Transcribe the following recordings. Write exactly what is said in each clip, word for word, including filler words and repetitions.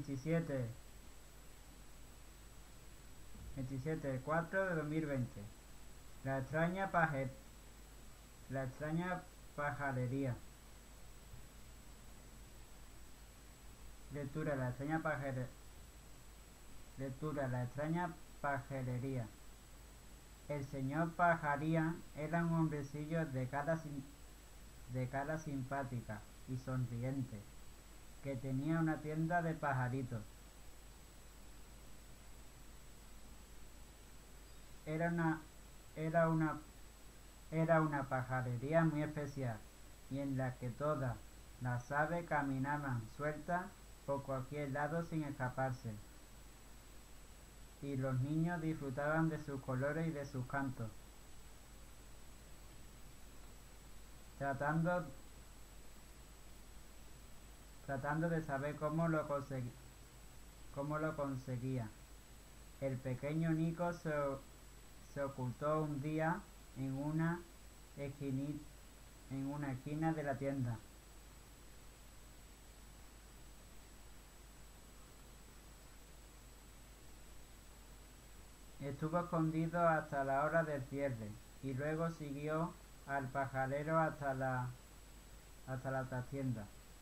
veintisiete, veintisiete de cuatro de dos mil veinte. La extraña paje, la extraña pajarería. Lectura, la extraña pajarería. Lectura, la extraña pajarería. El señor Pajaría era un hombrecillo de cara, sim de cara simpática y sonriente, que tenía una tienda de pajaritos. Era una, era una, era una pajarería muy especial, y en la que todas las aves caminaban sueltas por cualquier lado sin escaparse, y los niños disfrutaban de sus colores y de sus cantos. Tratando, tratando de saber cómo lo, consegui, cómo lo conseguía, el pequeño Nico se, se ocultó un día en una, esquinita, en una esquina de la tienda. Estuvo escondido hasta la hora del cierre y luego siguió al pajarero hasta la, hasta la trastienda.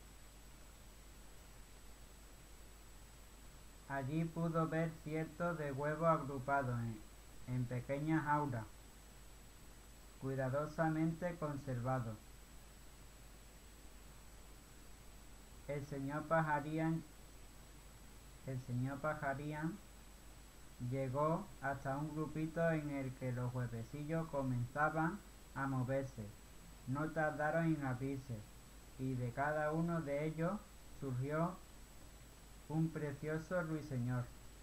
Allí pudo ver cientos de huevos agrupados en, en pequeñas jaulas, cuidadosamente conservados. El señor Pajarían, el señor Pajarían llegó hasta un grupito en el que los huevecillos comenzaban a moverse. No tardaron en abrirse, y de cada uno de ellos surgió un precioso ruiseñor.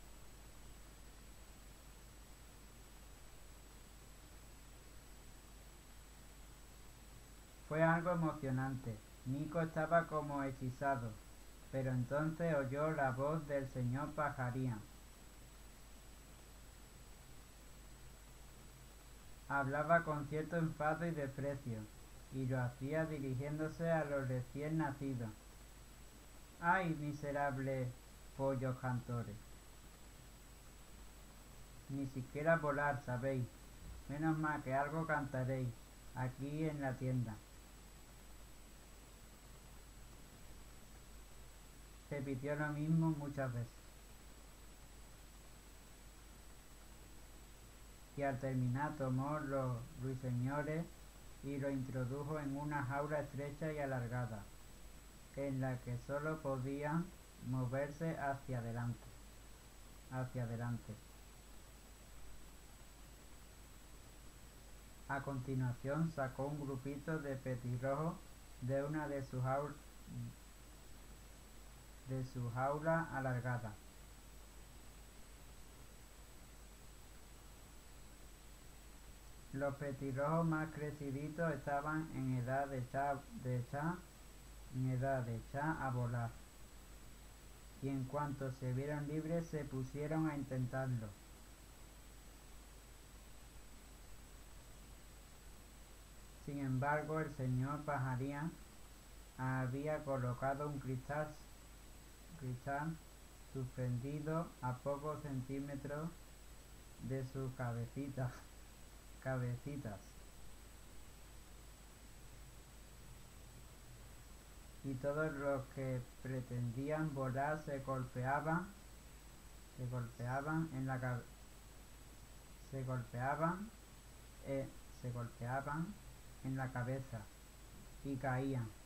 Fue algo emocionante. Nico estaba como hechizado, pero entonces oyó la voz del señor Pajarían. Hablaba con cierto enfado y desprecio, y lo hacía dirigiéndose a los recién nacidos. ¡Ay, miserables pollos cantores! Ni siquiera volar sabéis. Menos mal que algo cantaréis aquí en la tienda. Repitió lo mismo muchas veces. Y al terminar tomó los ruiseñores y los introdujo en una jaula estrecha y alargada, en la que solo podían moverse hacia adelante, hacia adelante. A continuación sacó un grupito de petirrojos de una de sus jaulas, de su jaula alargada. Los petirrojos más creciditos estaban en edad de echar, de echar, en edad de echar a volar, y en cuanto se vieron libres se pusieron a intentarlo. Sin embargo, el señor Pajarían había colocado un cristal, cristal suspendido a pocos centímetros de sus cabecitas. cabecitas y todos los que pretendían volar se golpeaban se golpeaban en la se golpeaban eh, se golpeaban en la cabeza y caían.